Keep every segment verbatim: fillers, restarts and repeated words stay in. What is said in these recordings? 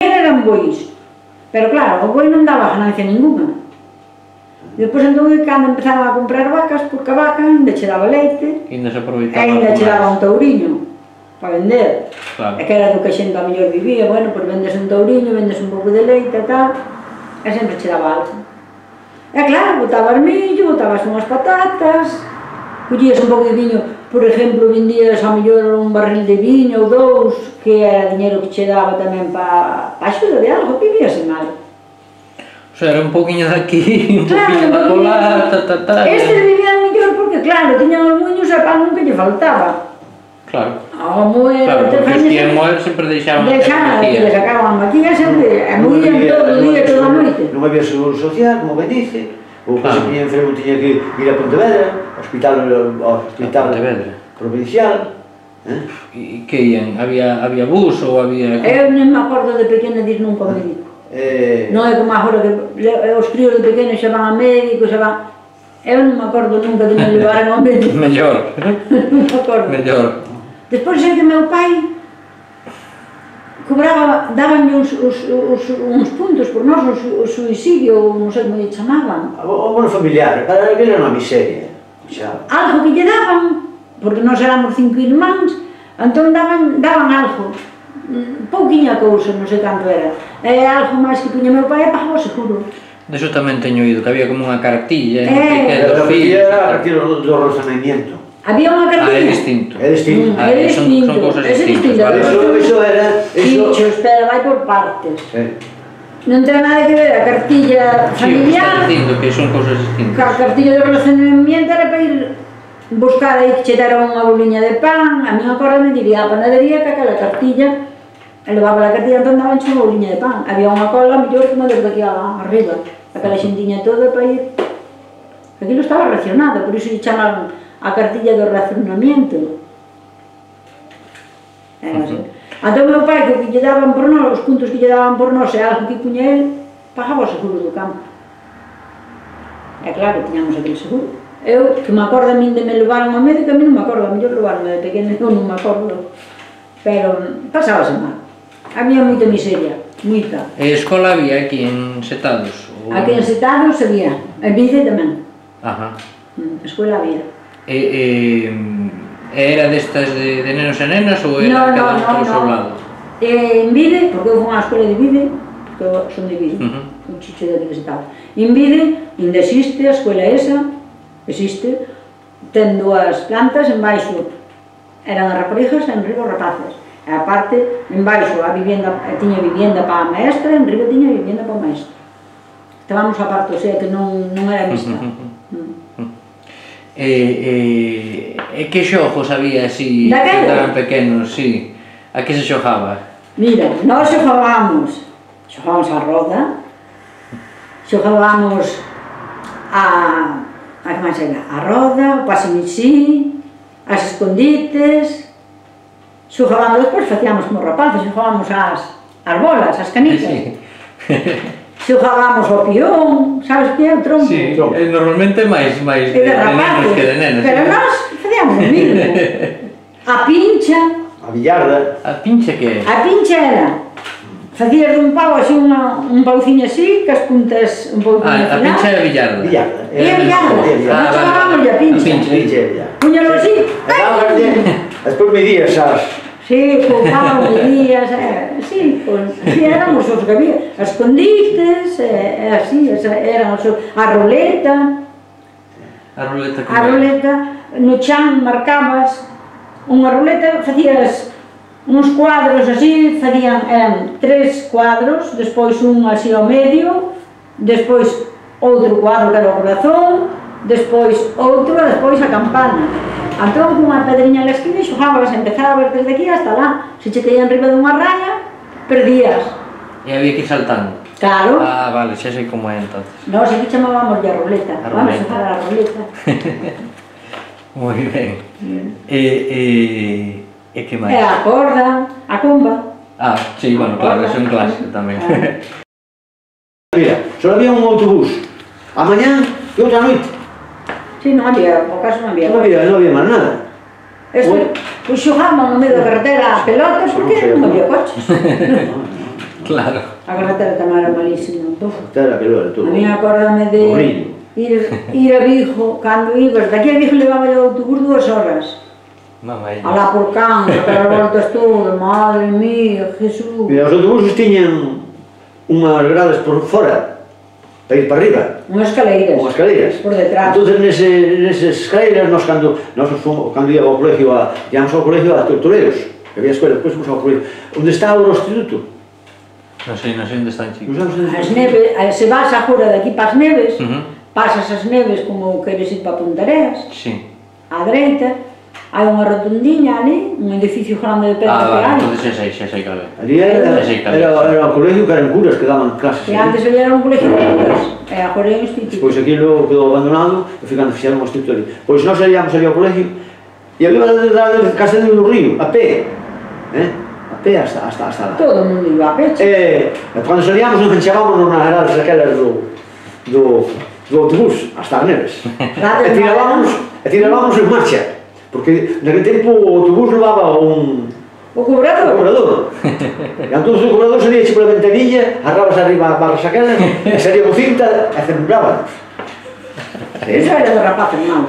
eran bois, pero claro, o boi non daba ganancia ninguna. Depois, entón, cando empezaron a comprar vacas, porque a vaca ainda che daba leite, e ainda che daba un touriño para vender. E que era do que a xente a mellor vivía, bueno, pois vendes un touriño, vendes un pouco de leite e tal, e sempre che daba algo. E claro, botabas millo, botabas unhas patatas, collías un pouco de viño, por exemplo, vendías a mellor un barril de viño ou dous, que era dinheiro que che daba tamén para axuda de algo, vivíase mal. O sea, era un poquinho de aquí, un poquinho de colar, ta, ta, ta... Estes vivían mellor porque, claro, tiñan os muños e pan nunca lle faltaba. Claro. Ao moer... Claro, porque os que ian moer sempre deixaban a maquilla. Deixaban, sacaban a maquilla sempre, e moían todo o día, toda a noite. Non había seguro social, como ben dice, o que se tiña enfermo tiña que ir a Pontevedra, hospital provincial. E que ian? Había bus ou había... Eu non me acordo de pequena de ir nunca ao médico. Non é como agora que os críos de pequenos xa van a médico, xa van... Eu non me acordo nunca de me levaran ao médico. Mellor. Non me acordo. Mellor. Despois sei que meu pai cobraba, dabanlle uns puntos por nós, o suicidio, non sei como lle chamaban. O bono familiar, para que era unha miseria. Algo que lle daban, porque nós éramos cinco irmáns, entón daban algo. Pouquinha cousa, non sei canto era. É algo máis que puña meu pai e pagaba o seguro. Deso tamén teño oído, que había como unha cartilla. A cartilla era a partir do razonamiento. Había unha cartilla? Ah, é distinto. É distinto. É distinto. Son cousas distintas. Eso era... Dicho, espera, vai por partes. Non ten nada que ver a cartilla familiar... Sí, está dicindo que son cousas distintas. A cartilla de relacionamiento era para ir buscar aí que che deran unha boliña de pan. A mí agora me diría a panadería que aquela cartilla e levaba a cartilla, entón daban unha boliña de pan. Había unha cola mellor que me desde aquí arriba. Aquela xentiña toda para ir... Aquilo estaba racionado, por iso lle chamaban a cartilla do racionamiento. Era así. Entón meu pai, que lle daban por nós, os puntos que lle daban por nós e algo que puña el, pagaba o seguro do campo. E claro, tiñamos aquele seguro. Eu, que me acordo a min de me levaron ao médico, a mí non me acordo, a mellor levaron de pequena, eu non me acordo. Pero pasábase mal. Había moita miseria, moita. E escola había aquí en Setados? Aquí en Setados había, en Vice tamén. Ajá. Escola había. E era destas de nenos e nenas ou era cada un polo seu lado? En Vice, porque eu fui a escola de Vice, porque eu son de Vice, un chicho de aquí de Setados. En Vice, ainda existe a escola esa, existe, ten dúas plantas, en baixo eran as raparigas e en riba os rapaces. E aparte, en baixo a vivienda, tiña vivienda para a maestra e en riba tiña vivienda para o maestro. Estábamos a parte, o sea que non era mixta. E que xogos había así, cando eran pequenos, si? A que se xogaba? Mira, nós xogábamos, xogábamos a roda, xogábamos a... a que máis era? A roda, o pasimixí, as escondites... Xogábamos, despois facíamos como rapaces, xogábamos as bolas, as canicas. Xogábamos ao pión, sabes que é o tronco? Si, normalmente máis de nenos que de nenas. Pero nós facíamos o mismo. A pincha... A billarda. A pincha que é? A pincha era... Facías dun pau así, un pauciño así, que as puntas un pouco final. Ah, a pincha é a billarda. Billarda. É a billarda. Nós xogábamos a pincha. Puñalo así. Despois medías as... Sí, con pau medías, sí, éramos os que había. As escondites, e así, eran os... A roleta. A roleta como A roleta, no chan marcabas. Unha roleta, facías uns cuadros así, facían tres cuadros, despois un así ao medio, despois outro cuadro que era o corazón, despois outro e despois a campana. Entón, con unha pedriña na esquina e xogabas, empezabas desde aquí hasta lá. Se che caía enriba dunha raya, perdías. E había que ir saltando? Claro. Ah, vale, xa sei como é entonces. Nós aquí chamábamos a roleta. Vamos a xogar a roleta. Moi ben. E que máis? E a corda, a comba. Ah, sí, bueno, claro, eso é un clásico tamén. Mira, só había un autobús a mañá e outra noite. Sí, non había, por caso non había. Non había, non había máis nada. Pois xogábamos no medio da carretera a pelotas porque non había coches. Claro. A carretera tamén era malísima. Era que lo era todo. A mí acórdame de ir a Vigo, cando ibas, daqui a Vigo levaba o autobús dúas horas. Alá por Can, aquelas voltas todas, madre mía, Jesús. Os autobuses tiñan unhas grades por fora, para ir para arriba. Unhas escaleiras. Unhas escaleiras. Por detrás. Entón, nesas escaleiras, nós cando íamos ao colegio, íamos ao colegio a Tortoreros, que había escola, depois fomos ao colegio. Onde está o instituto? Non sei, non sei onde están, chicos. As neves, se vas agora daqui para as neves, pasas as neves como queres ir para Pontareas, á dereita, hai unha rotondiña ali, un edificio grande de pedra que hai. Ah, entón xa sei, xa sei cal é. Ali era o colegio que eran curas que daban clases. E antes ali era un colegio de curas, e agora é un instituto. Pois aquilo quedou abandonado e ficando fixaron un instituto ali. Pois nós salíamos ali ao colegio e había de Castelo do Río, a pé, a pé hasta lá. Todo o mundo iba a pé. E cando salíamos nos enxegámonos nas grades aquelas do autobús, hasta as neves. E tirábamos en marcha. Porque naquele tempo o autobús levaba un... O cobrador? O cobrador. E entón o cobrador salía pola ventanilla, arrabas arriba a barras aquelas, e salía o cinta e cembrábanos. Eso era do rapaz hermano.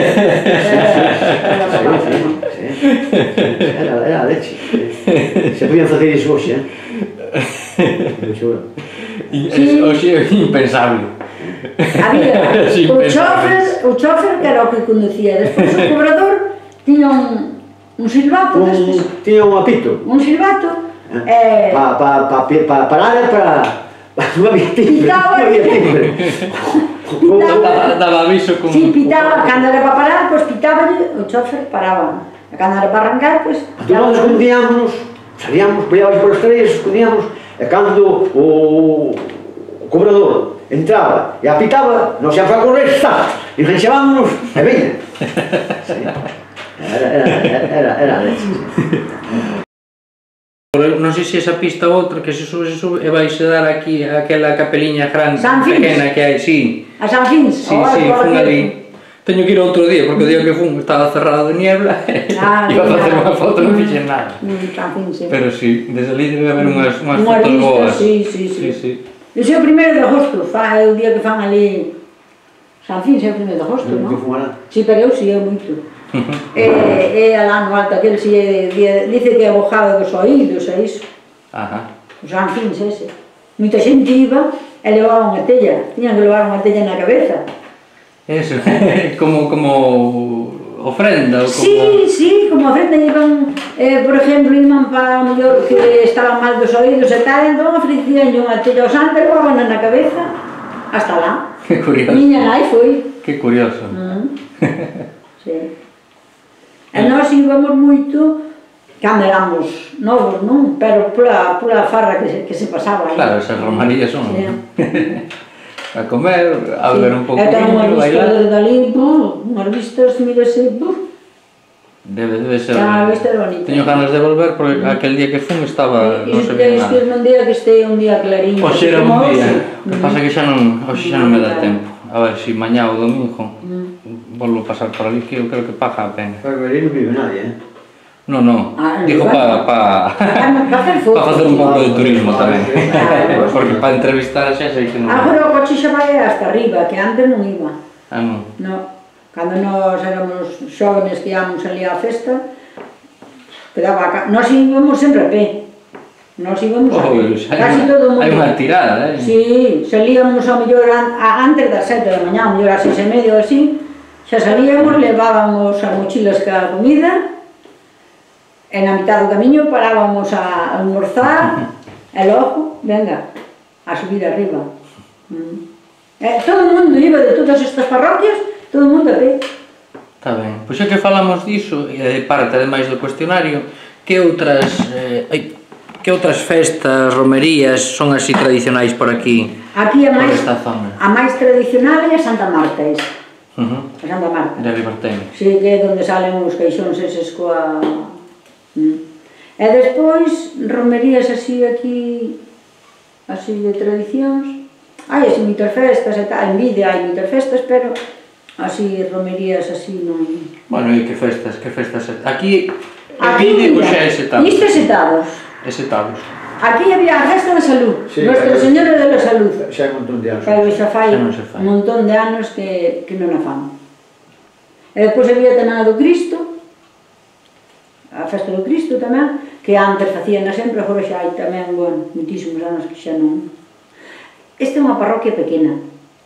Era a leche. Se podían facer iso hoxe, eh? Hoxe é impensable. Había o chofer que era o que conducía, despois o cobrador tiña un silbato destes. Tiña un apito. Un silbato. Para parar e para... Non había timbre. Pitaba. Daba aviso con... Si, pitaba. Cando era para parar, pois pitaba o chofer paraba. E cando era para arrancar, pois... Entón nos escondíamos, salíamos, poíamos por as calles, escondíamos, e cando o cobrador entraba e apitaba, nos íamos a correr, está, e enxevámonos, e veña. Era a leche. Non sei se esa pista ou outra, que se sube, se sube, e vais dar aquí aquela capeliña grande, pequena que hai, si. A San Fins? Si, si, fun ali. Teño que ir outro día, porque o día que fun estaba cerrado de niebla, e iba a facer unha foto, non fixen nada. Pero si, desde ali debe haber unhas fotos boas. Si, si, si. Eu sei o primeiro de agosto, é o día que fan ali... San Fins é o primeiro de agosto, non? Si, pero eu si, é moito. É alá no alto aquel, si, dice que é abojado dos oídos, é iso. O San Fins ese. Moita xente iba e levaba unha tella, tiñan que levar unha tella na cabeza. Eso, como ofrenda? Si, si, como ofrenda iban, por exemplo, iban para o mellor que estaban mal dos oídos e tal, entón ofrecían unha tella ao santo e levaban na cabeza hasta lá. Que curioso. Miña nai foi. Que curioso. Si. E nós íbamos moito cando éramos novos, non? Pero pola farra que se pasaba aí. Claro, esas romarías son. A comer, a beber un pouco de viño, a bailar. E ten unhas vistas desde ali, unhas vistas, mírase, Debe ser. Ten unhas vistas bonitas. Teño ganas de volver porque aquel día que fun estaba, non se veía nada. E un día que este un día clariño. Oxe era un día, o que pasa que xa non me dá tempo. A ver, se mañá ou domingo volvo a pasar por ali, que eu creo que paga a pena. Pero ali non vive nadie, eh? No, no, digo para facer un pouco de turismo tamén, porque para entrevistar xa sei que non... Agora o coche xa vai hasta arriba, que antes non iba. Ah, non? No, cando nos éramos xóvenes que íamos ali á festa, nos íbamos sempre a pé. Nos íbamos a pé, casi todo o mundo. Hai unha tirada, eh? Si, salíamos ao mellor antes das sete da mañá, ao mellor ás seis e media ou así, xa salíamos, levábamos as mochilas ca comida, e na mitad do camiño parábamos a almorzar e logo, venga, a subir arriba. Todo o mundo iba de todas estas parroquias, todo o mundo a pé. Está ben, pois xa que falamos diso, e parte ademais do cuestionario, que outras que outras festas, romerías son así tradicionais por aquí, por esta zona? A máis tradicional é a Santa Marta, esa. A Santa Marta. De Ribarteme. Si, que é onde salen os caixóns eses coa... E despois, romerías así aquí, así de tradicións, hai así moitas festas e tal, en Vide hai moitas festas, pero así romerías así non... Bueno, e que festas, que festas... Aquí, en Vide, ou xa é Setados? Isto é Setados. É Setados. Aquí había a festa da salud, Nuestra Señora de la Salud. Xa hai un montón de anos. Pero xa fai un montón de anos que non a fan. E depois había tamén a do Cristo, a festa do Cristo tamén, que antes facían sempre, agora xa hai tamén, bueno, muitísimos anos que xa non. Esta é unha parroquia pequena.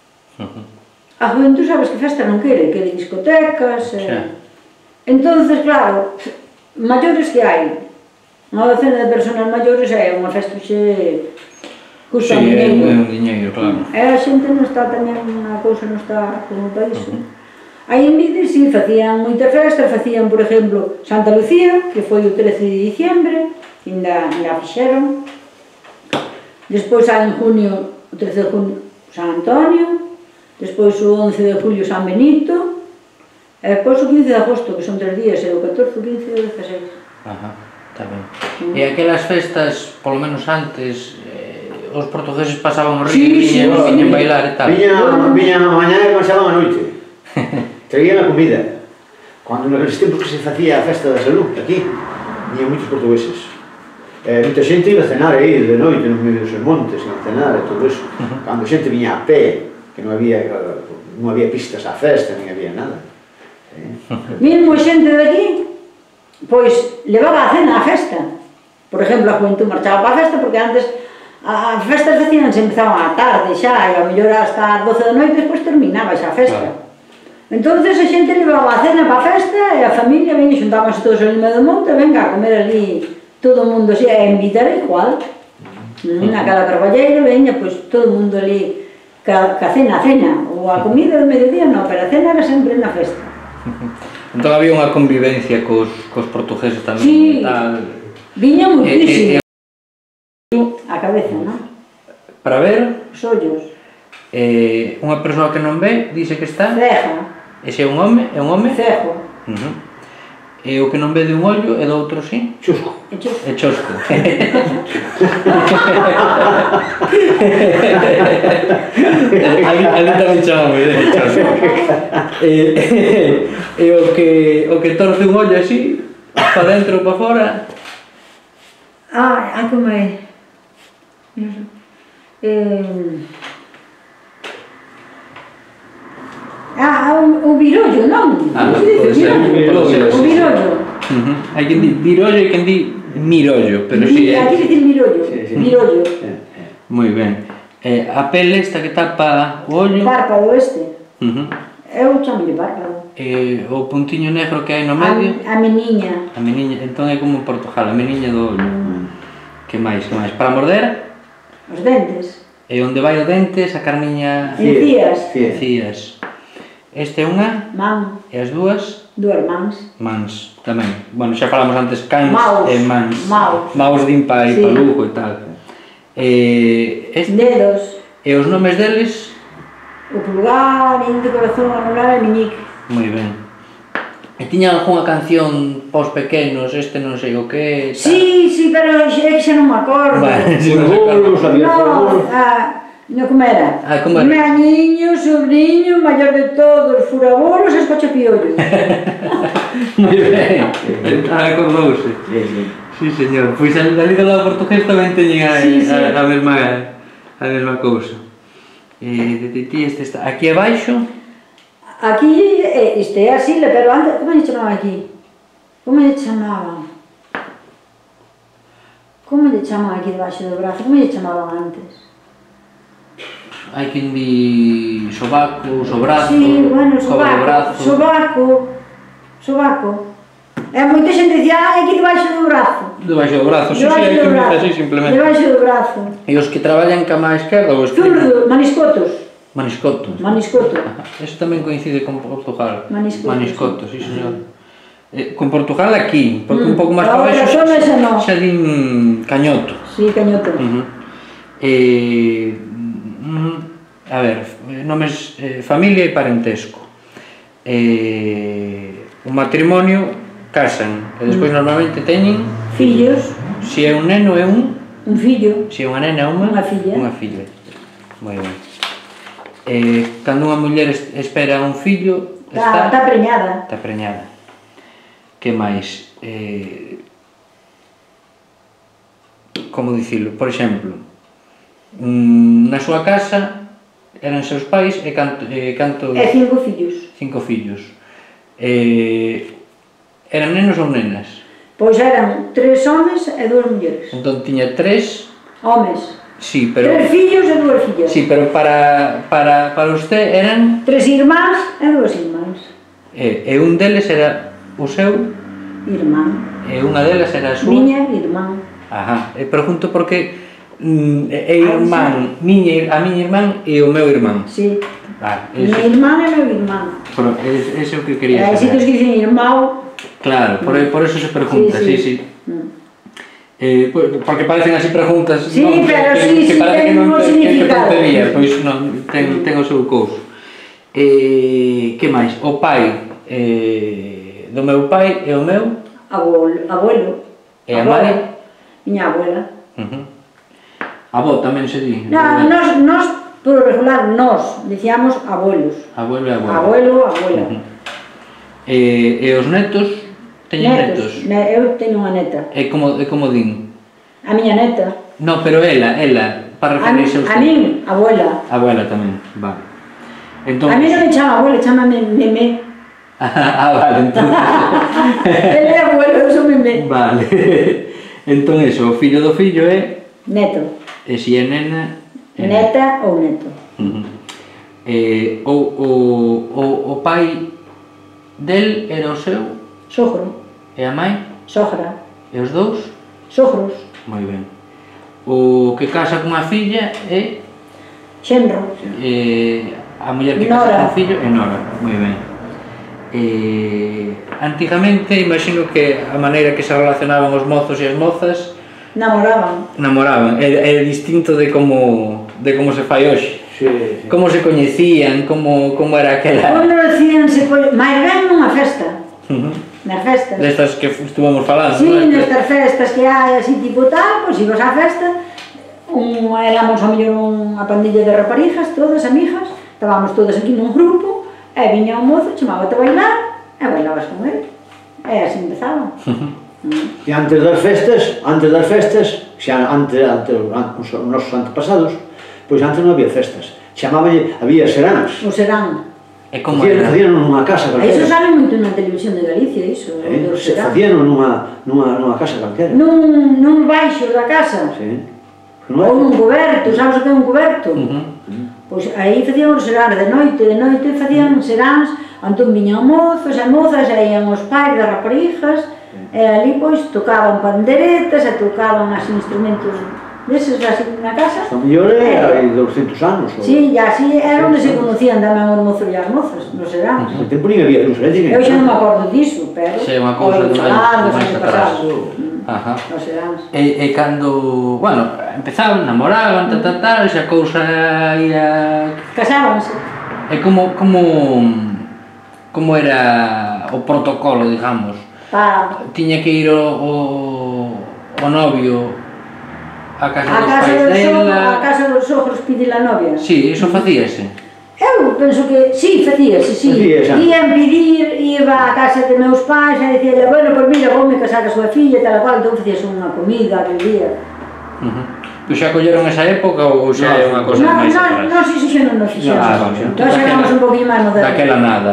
A juventud sabes que festa non quere, quere discotecas. Entonces, claro, maiores que hai, unha docena de personas maiores é unha festa que custa un diñeiro. Sí, é un diñeiro, claro. E a xente non está tamén, unha cousa non está como o país. Aí en Vides, sí, facían moita festa, facían, por exemplo, Santa Lucía, que foi o trece de diciembre, que ainda a fixeron. Despois hai en junio, o trece de junio, San Antonio, despois o once de julio San Benito, e depois o quince de agosto, que son tres días, e o catorce, o quince e o dezasseis. Ajá, está ben. E aquelas festas, polo menos antes, os portugueses pasaban o río e viñan bailar e tal. Viñan a mañá e pasaban a noite. Traían a comida. Cando naqueles tempos que se facía a festa da salud, aquí, viñan moitos portugueses. Moita xente iba a cenar aí de noite, nos medio dos montes, a cenar e todo eso. Cando a xente viña a pé, que non había non había pistas á festa, nin había nada. Mesmo a xente de aquí, pois, levaba a cena á festa. Por exemplo, a juventud marchaba para a festa, porque antes as festas facíanse, empezaban á tarde xa, e a mellor hasta as doce da noite, despois terminaba xa a festa. Entonces a xente levaba a cena para a festa, e a familia, venga, xuntábanse todos ali no medio do monte, venga a comer ali, todo o mundo, e a invitar igual. Na cada carballeiro, venga, pois todo o mundo ali, ca cena, a cena, ou a comida do mediodía, non, pero a cena era sempre na festa. Entón había unha convivencia cos, cos portugueses tamén. Sí, tal. Viña muitísimo. A cabeza, non? Para ver? Os ollos. Eh, unha persoa que non ve, dice que está? Ceja. Ese é un home? É un home? Cejo. Uh -huh. E o que non ve de un ollo e do outro sí? Chusco. É chusco. É chosco. ali, ali tamén chamamos de chosco. E, e o que o que torce un ollo así, para dentro ou para fora. Ah, ah, como é? Eh... Ah, o, o virollo, non? Ah, pode ser, pode ser. O virollo. Hai quen di virollo e quen di mirollo, pero si é... Aquí dicir mirollo, virollo. Moi ben. A pele esta que tapa o ollo... Párpado este. Eu chamo-lle párpado. E o puntiño negro que hai no medio... A meniña. A meniña, entón é como en Portugal, a meniña do ollo. Que máis, que máis? Para morder? Os dentes. E onde vai o dente, sacar miña... Encías. Encías. Este é unha? Man. E as dúas? Dúas mans. Mans, tamén. Bueno, xa falamos antes cans Maus. e mans. Maus. Maus din pa e sí. pa Lugo e tal. E... Este... Dedos. E os nomes deles? O pulgar, índice, corazón, anular e miñique. Moi ben. E tiña algunha canción pos pequenos, este non sei o que... Sí, sí, pero é que xa non me acordo. Vale, si non se acordo. No, ah... No, como era? Ah, como era? Maniño, sobrinho, maior de todos, furabolos e escochapiollos. Moi ben, ah, acordouse. Sí, señor. Pois ali do lado portugués tamén teñen a, sí, sí. a, a mesma a mesma cousa. Eh, de ti este está aquí abaixo. Aquí este é así, pero antes como lle chamaban aquí? Como lle chamaban? Como lle chamaban aquí debaixo do brazo? Como lle chamaban antes? Hai quen di sobaco, sobrazo, sí, bueno, sobaco, brazo. sobaco, sobaco. E moita xente dicía, ah, aquí debaixo do brazo. Debaixo do brazo, sí, sí, hai quen dice así simplemente. Debaixo do brazo. E os que traballan ca má esquerda ou esquerda? Zurdo, maniscotos. Maniscotos. Maniscoto. Eso tamén coincide con Portugal. Maniscotos. Maniscotos, sí, señor. Eh, con Portugal aquí, porque mm. un pouco máis para baixo xa, no. xa din cañoto. Sí, cañoto. Uh -huh. Eh... A ver, nomes, eh, familia e parentesco. Eh, un matrimonio casan e despois mm. normalmente teñen fillos. Si é un neno é un un fillo. Si é unha nena é unha unha filla. Unha filla. Moi ben. Eh, cando unha muller espera un fillo está está preñada. Está preñada. Que máis? Eh, como dicilo, por exemplo, na súa casa eran seus pais e canto... E cinco fillos. Cinco fillos. Eran nenos ou nenas? Pois eran tres homes e dúas mulleres. Entón tiña tres... Homes. Sí, pero... Tres fillos e dúas fillas. Sí, pero para, para, para usted eran... Tres irmáns e dúas irmáns. E, e un deles era o seu... Irmán. E unha delas era a súa... Miña irmán. Ajá, e pregunto porque... É irmán, miña, a miña irmán e o meu irmán. Sí. Vale, miña irmán e o meu irmán. Pero ese é o que quería saber. E si que dicen irmão... Claro, por, por eso se pregunta, sí, sí. sí. Mm. Eh, porque parecen así preguntas, sí, non, pero que, sí, que, sí, parece que non significado. Que tontería, pois non, ten, ten o seu couso. Eh, que máis? O pai eh, do meu pai e o meu? Abuelo. Abuelo. E a mãe? Miña abuela. Uh -huh. Avó tamén se di? Non, nos, nos, por regular, nos, dicíamos abuelos. Abuelo e abuela. Abuelo, abuela. Uh -huh. E, e os netos? Teñen netos? netos? Eu teño unha neta. E como, e como din? A miña neta. No, pero ela, ela, para referirse a usted. A min, abuela. Abuela tamén, vale. Entón... A mí non me chama abuela, chama Memé. Ah, vale, entón... Ele é abuelo, eu sou Memé. Vale. Entón, eso, o fillo do fillo é... Neto. E si é nena... É neta ou neto. Uh -huh. eh, o, o, o, o pai del era o seu? Sogro. E a mãe? Sogra. E os dous? Sogros. Moi ben. O que casa cunha filla é? Xenro. E a muller que casa cun fillo é nora. Moi ben. E antigamente, imagino que a maneira que se relacionaban os mozos e as mozas namoraban. Namoraban, é distinto de como de como se fai hoxe. Sí, sí. Como se coñecían, como como era aquela. Como decíanse, máis ben nunha festa. Uh -huh. Nas festas. Destas que estuvamos falando. Sí, ¿no? Nestas festas que hai así tipo tal, pois ibas á festa, un, éramos a mellor unha pandilla de raparijas, todas amigas, estábamos todas aquí nun grupo, e viña un mozo, chamábate a bailar, e bailabas con ele. E así empezaban. E antes das festas, antes das festas, xa antes, antes os nosos antepasados, pois antes non había festas. Chamaballe, había seráns. O serán. E como era? Facían nunha casa calquera. Iso sale moito na televisión de Galicia, iso. Eh, facían nunha, nunha, nunha casa calquera. Nun, nun baixo da casa. Sí. Ou nun coberto, sabes o que é un coberto? Uh -huh. Pois aí facían os seráns de noite, de noite facían seráns, entón viñan mozos e mozas, e ian os pais das raparijas, e ali pois tocaban panderetas e tocaban así instrumentos deses así na casa. Está mellor é hai douscentos anos. Si, e así era onde se conocían tamén os mozos e as mozas, nos seráns. No tempo nin había luz eléctrica. Eu xa non me acordo diso, pero... Sí, unha cousa de máis atrás. Ajá. Nos seráns. E, e cando, bueno, empezaban, namoraban, tal, tal, tal, esa cousa ia... Casábanse. E como, como, como era o protocolo, digamos? Pa... Tiña que ir o, o, o novio a casa a dos casa pais dos dela... A casa dos sogros pide a novia. Sí, iso facíase. Eu penso que, sí, facíase, sí. Ian pedir, iba a casa de meus pais e dicíale, bueno, pois mira, voume casar a súa filla, tal cual, entón facíase unha comida aquel día. Pois xa colleron esa época ou xa é unha cosa máis atrás? Non, iso xa non nos fixemos. Nós éramos un poquinho máis modernos. Daquela nada.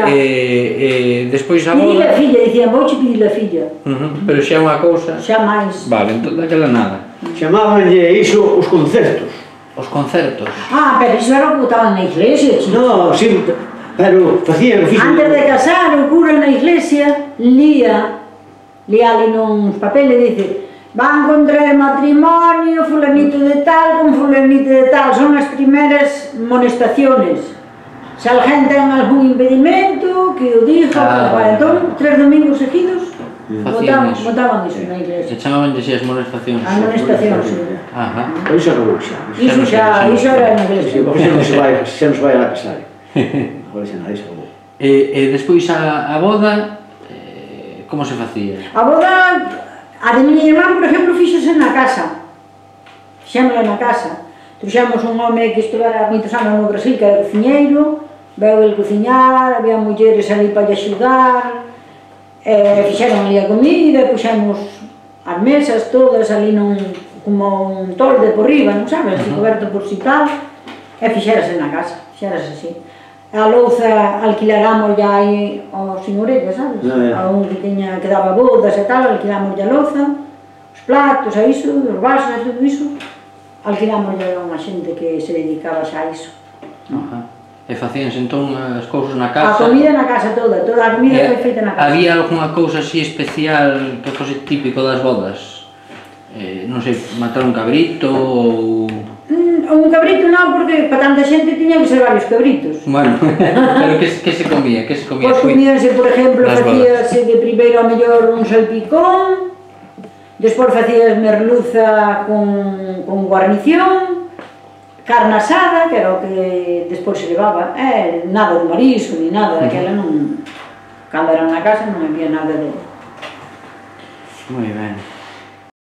E despois a boda... Pedir a filla, dicían, vouche pedir a filla. Pero xa é unha cousa... Xa máis. Vale, entón daquela nada. Chamabanlle iso os concertos. Os concertos? Ah, pero iso era o que botaban na iglesia, chico. No, sí, pero facían... Antes de casar, o cura na iglesia lía, lía ali nuns papeles e dice: van contraer matrimonio fulanito de tal con fulanito de tal, son as primeiras monestaciones. Se alguén ten algún impedimento, que o diga, ah, entón, tres domingos seguidos, botaban, botaban iso na iglesia. Se chamaban así as monestacións. As monestacións, sí. Ajá. Pero iso acabou xa. Iso xa, iso era na iglesia. Xa non se vai, xa non se vai a casar. Agora xa nada, iso acabou. E despois a boda, como se facía? A boda... A de miña irmán, por exemplo, fíxose na casa. Fixémola na casa. Trouxemos un home que estuvera moitos anos no Brasil, que era cociñeiro, veu el cociñar, había mulleres ali para lle axudar, e fixeron ali a comida, puxemos as mesas todas ali nun, como un tolde por riba, non sabes, así coberto por si tal, e fixérase na casa, fixérase así. A louza alquiláramos ya aí aos señorellos, sabes? A un que tiña, que daba bodas e tal, alquilamos ya a louza, os platos, a iso, os vasos, a todo iso, alquilamos ya a unha xente que se dedicaba xa a iso. E facíanse entón as cousas na casa? A comida na casa toda, toda a comida foi feita na casa. Había algunha cousa así especial que fose típico das bodas? Non sei, matar un cabrito ou... Un cabrito non, porque para tanta xente tiña que ser varios cabritos. Bueno, pero que se comía? Que se comía? Pois comíanse, por exemplo, facíase de primeiro a mellor un salpicón, despois facías merluza con guarnición, carne asada, que era o que despois se levaba, eh, nada de marisco, ni nada, daquela non... Cando era na casa non había nada de... Moi ben.